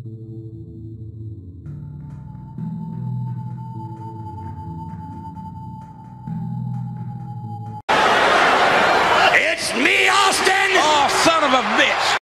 It's me, Austin! Oh, son of a bitch!